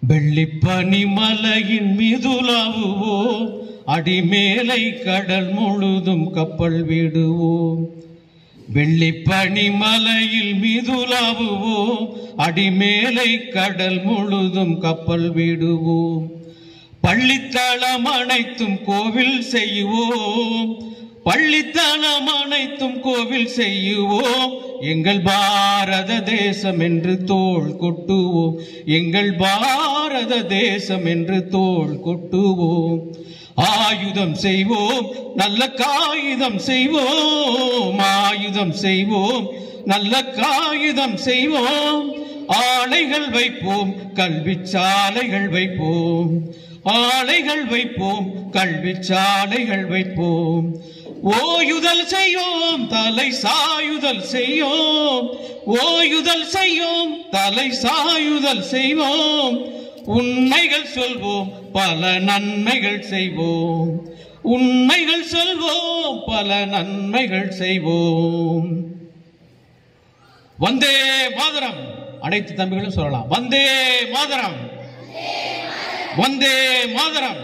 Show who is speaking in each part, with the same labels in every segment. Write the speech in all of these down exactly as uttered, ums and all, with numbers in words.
Speaker 1: வெள்ளிப்பனி மலையின் மீதுலாவுவோம், அடிமேலை கடல் முழுதும் கப்பல் விடுவோம். வெள்ளிப்பனி மலையில் மீதுலாவுவோம், அடிமேலை கடல் முழுதும் கப்பல் விடுவோம். பள்ளித்தளம் அனைத்தும் கோவில் செய்வோம், பள்ளித்தளம் அனைத்தும் கோவில் செய்வோம். எங்கள் பாரத தேசம் என்று தோள் கொட்டுவோம், எங்கள் பாரத தேசம் என்று தோள் கொட்டுவோம். ஆயுதம் செய்வோம், நல்ல காகிதம் செய்வோம், ஆயுதம் செய்வோம், நல்ல காகிதம் செய்வோம். ஆலைகள் வைப்போம், கல்வி சாலைகள் வைப்போம், ஆலைகள் வைப்போம், கல்வி சாலைகள் வைப்போம். ஓயுதல் செய்யோம், தலை சாயுதல் செய்யோம், ஓயுதல் செய்யோம், தலை சாயுதல் செய்வோம். உண்மைகள் சொல்வோம், பல நன்மைகள் செய்வோம், உண்மைகள் சொல்வோம், பல நன்மைகள் செய்வோம். வந்தே மாதரம். அனைத்து தம்பிகளும் சொல்லலாம், வந்தே மாதரம், வந்தே மாதரம்.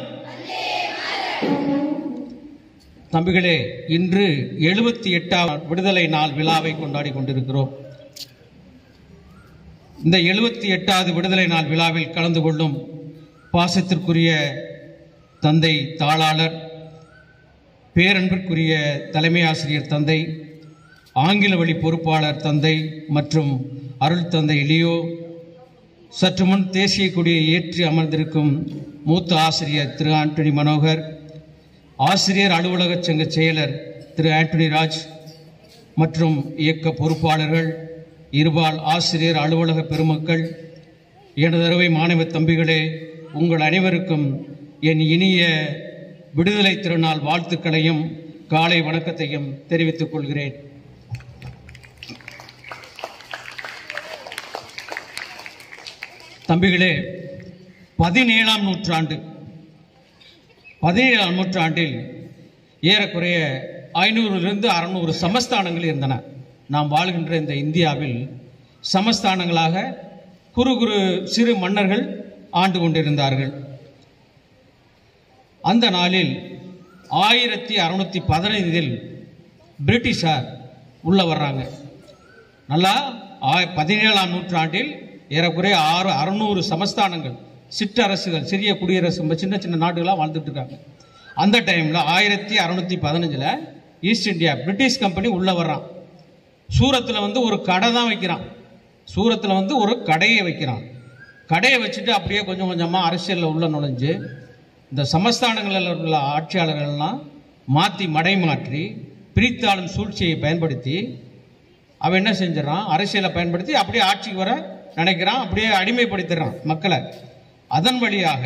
Speaker 1: தம்பிகளே, இன்று எழுபத்தி எட்டாம் விடுதலை நாள் விழாவை கொண்டாடி கொண்டிருக்கிறோம். இந்த எழுபத்தி எட்டாவது விடுதலை நாள் விழாவில் கலந்து கொள்ளும் பாசத்திற்குரிய தந்தை தாளாளர், பேரன்பிற்குரிய தலைமை ஆசிரியர் தந்தை, ஆங்கில வழி பொறுப்பாளர் தந்தை மற்றும் அருள் தந்தை லியோ, சற்று முன் தேசிய கொடியை ஏற்றி அமர்ந்திருக்கும் மூத்த ஆசிரியர் திரு ஆண்டனி மனோகர், ஆசிரியர் அலுவலக சங்க செயலர் திரு ஆண்டனி ராஜ் மற்றும் இயக்க பொறுப்பாளர்கள், இருபால் ஆசிரியர் அலுவலக பெருமக்கள், எனதருமை மாணவ தம்பிகளே, உங்கள் அனைவருக்கும் என் இனிய விடுதலை திருநாள் வாழ்த்துக்களையும் காலை வணக்கத்தையும் தெரிவித்துக் கொள்கிறேன். தம்பிகளே, பதினேழாம் நூற்றாண்டு பதினேழாம் நூற்றாண்டில் ஏறக்குறைய ஐநூறிலிருந்து அறுநூறு சமஸ்தானங்கள் இருந்தன. நாம் வாழ்கின்ற இந்த இந்தியாவில் சமஸ்தானங்களாக குறு குறு சிறு மன்னர்கள் ஆண்டு கொண்டிருந்தார்கள். அந்த நாளில் ஆயிரத்தி அறுநூத்தி பதினைந்தில் பிரிட்டிஷார் உள்ள வர்றாங்க. நல்லா பதினேழாம் நூற்றாண்டில் ஏறக்குறைய ஆறு அறுநூறு சமஸ்தானங்கள், சிற்றரசுகள், சிறிய குடியரசு, சின்ன சின்ன நாடுகளாக வாழ்ந்துட்டு இருக்காங்க. அந்த டைமில் ஆயிரத்தி அறுநூத்தி பதினஞ்சில் ஈஸ்ட் இந்தியா பிரிட்டிஷ் கம்பெனி உள்ள வர்றான். சூரத்தில் வந்து ஒரு கடை தான் வைக்கிறான். சூரத்தில் வந்து ஒரு கடையை வைக்கிறான். கடையை வச்சுட்டு அப்படியே கொஞ்சம் கொஞ்சமாக அரசியலில் உள்ள நுழைஞ்சு இந்த சமஸ்தானங்களில் உள்ள ஆட்சியாளர்கள்லாம் மாற்றி மடை மாற்றி பிரித்தாளும் சூழ்ச்சியை பயன்படுத்தி அவன் என்ன செஞ்சிடறான், அரசியலை பயன்படுத்தி அப்படியே ஆட்சிக்கு வர நினைக்கிறான், அப்படியே அடிமைப்படுத்திடுறான் மக்களை. அதன் வழியாக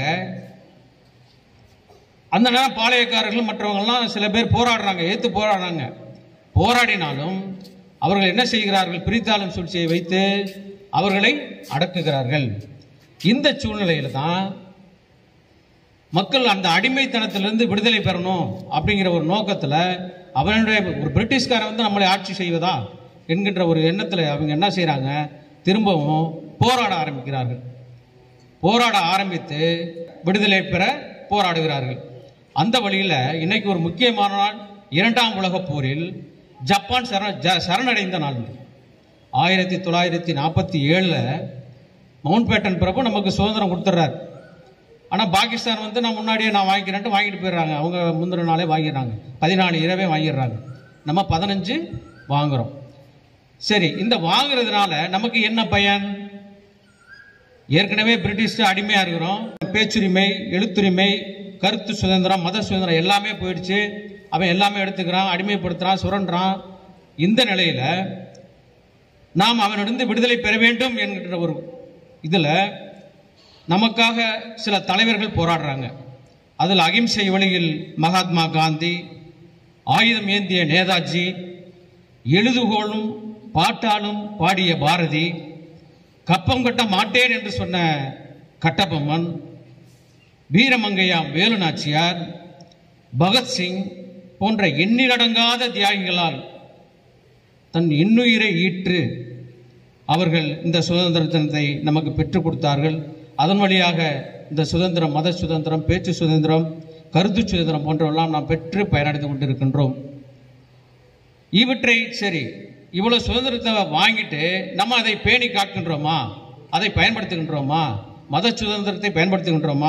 Speaker 1: அந்த நேரம் பாளையக்காரர்கள் மற்றவங்கள்லாம் சில பேர் போராடுறாங்க, ஏற்று போராடுறாங்க. போராடினாலும் அவர்கள் என்ன செய்கிறார்கள், பிரித்தாளும் சூழ்ச்சியை வைத்து அவர்களை அடக்குகிறார்கள். இந்த சூழ்நிலையில தான் மக்கள் அந்த அடிமைத்தனத்திலிருந்து விடுதலை பெறணும் அப்படிங்கிற ஒரு நோக்கத்தில் அவனுடைய ஒரு பிரிட்டிஷ்காரன் வந்து நம்மளை ஆட்சி செய்வதா என்கின்ற ஒரு எண்ணத்தில் அவங்க என்ன செய்கிறாங்க, திரும்பவும் போராட ஆரம்பிக்கிறார்கள். போராட ஆரம்பித்து விடுதலை பெற போராடுகிறார்கள். அந்த வழியில் இன்னைக்கு ஒரு முக்கியமான நாள், இரண்டாம் உலக போரில் ஜப்பான் சரண சரணடைந்த நாள். ஆயிரத்தி தொள்ளாயிரத்தி நாற்பத்தி ஏழில் மவுண்ட் பேட்டன் பிரபு நமக்கு சுதந்திரம் கொடுத்துட்றாரு. ஆனால் பாகிஸ்தான் வந்து நான் முன்னாடியே நான் வாங்கிக்கிறேன்ட்டு வாங்கிட்டு போயிடுறாங்க. அவங்க முந்தின நாளே வாங்கிடுறாங்க, பதினாலு இரவே வாங்கிடுறாங்க. நம்ம பதினஞ்சு வாங்குகிறோம். சரி, இந்த வாங்குறதுனால நமக்கு என்ன பயன்? ஏற்கனவே பிரிட்டிஷ் அடிமையாக இருக்கிறோம். பேச்சுரிமை, எழுத்துரிமை, கருத்து சுதந்திரம், மத சுதந்திரம் எல்லாமே போயிடுச்சு. அவன் எல்லாமே எடுத்துக்கிறான், அடிமைப்படுத்துகிறான், சுரண்டான். இந்த நிலையில் நாம் அவனிடம் விடுதலை பெற வேண்டும் என்கின்ற ஒரு இதில் நமக்காக சில தலைவர்கள் போராடுறாங்க. அதில் அகிம்சை வழியில் மகாத்மா காந்தி, ஆயுதம் ஏந்திய நேதாஜி, எழுதுகோளும் பாட்டாலும் பாடிய பாரதி, கப்பம் கட்ட மாட்டேன் என்று சொன்ன கட்டபொம்மன், வீரமங்கையாம் வேலு நாச்சியார், பகத்சிங் போன்ற எண்ணிலடங்காத தியாகிகளால் தன் இன்னுயிரை ஈற்று அவர்கள் இந்த சுதந்திர தினத்தை நமக்கு பெற்றுக் கொடுத்தார்கள். அதன் வழியாக இந்த சுதந்திரம், மத சுதந்திரம், பேச்சு சுதந்திரம், கருத்து சுதந்திரம் போன்றவெல்லாம் நாம் பெற்று பயனடைந்து கொண்டிருக்கின்றோம். இவற்றை சரி இவ்வளவு சுதந்திரத்தை வாங்கிட்டு நம்ம அதை பேணி காக்கின்றோமா? அதை பயன்படுத்துகின்றோமா? மத சுதந்திரத்தை பயன்படுத்துகின்றோமா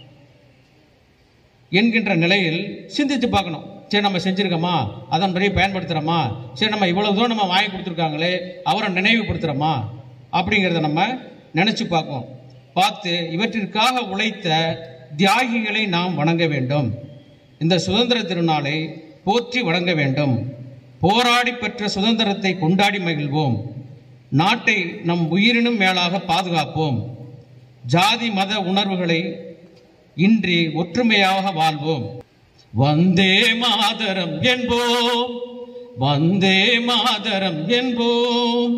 Speaker 1: என்கின்ற நிலையில் சிந்தித்து பார்க்கணும். சரி, நம்ம செஞ்சிருக்கோமா? அதன்படி பயன்படுத்துகிறோமா? சரி, நம்ம இவ்வளவு தூரம் நம்ம வாங்கி கொடுத்துருக்காங்களே, அவரை நினைவுபடுத்துகிறோமா அப்படிங்கிறத நம்ம நினைச்சு பார்ப்போம். பார்த்து இவற்றிற்காக உழைத்த தியாகிகளை நாம் வணங்க வேண்டும். இந்த சுதந்திர திருநாளை போற்றி வணங்க வேண்டும். போராடி பெற்ற சுதந்திரத்தை கொண்டாடி மகிழ்வோம். நாட்டை நம் உயிரினும் மேலாக பாதுகாப்போம். ஜாதி மத உணர்வுகளை இன்றி ஒற்றுமையாக வாழ்வோம். வந்தே மாதரம் என்போம், வந்தே மாதரம் என்போம்.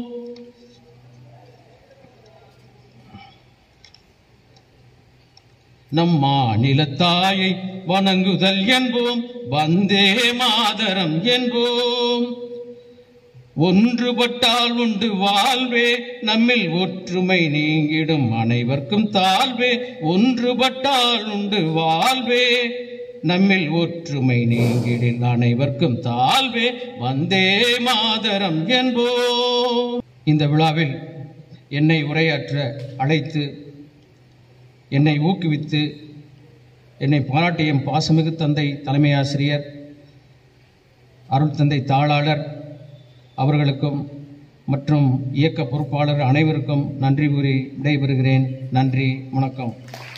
Speaker 1: நம் மாநிலத்தாயை வணங்குதல் என்போம், வந்தே மாதரம் என்போம். ஒன்றுபட்டால் உண்டு வாழ்வே, நம்மில் ஒற்றுமை நீங்கிடும் அனைவர்க்கும் தாழ்வே. ஒன்றுபட்டால் உண்டு வாழ்வே, நம்மில் ஒற்றுமை நீங்கிடும் அனைவர்க்கும் தாழ்வே. வந்தே மாதரம் என்போம். இந்த விழாவில் என்னை உரையாற்ற அழைத்து என்னை ஊக்குவித்து என்னை பாராட்டிய பாசமிகு தந்தை தலைமை ஆசிரியர், அருள் தந்தை தாளாளர் அவர்களுக்கும் மற்றும் இயக்க பொறுப்பாளர் அனைவருக்கும் நன்றி கூறி விடைபெறுகிறேன். நன்றி, வணக்கம்.